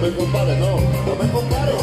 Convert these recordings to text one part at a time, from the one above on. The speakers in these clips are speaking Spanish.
me compares, no me compares.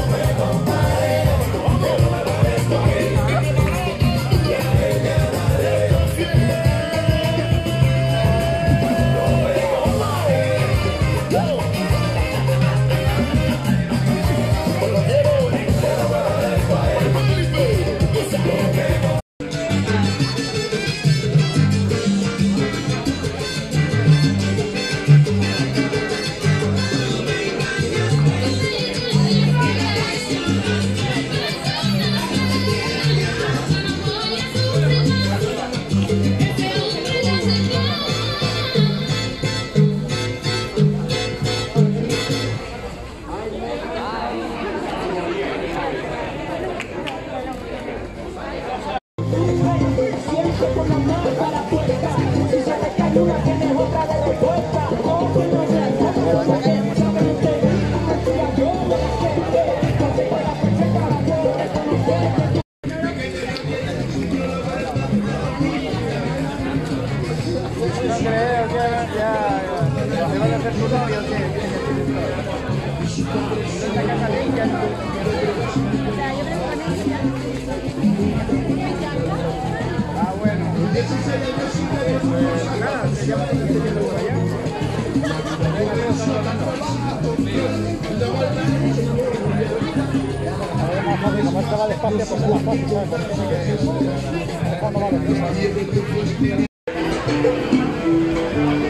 Como esto va despacio, pues es más fácil, ¿sabes? Porque tiene que... Cuando va despacio.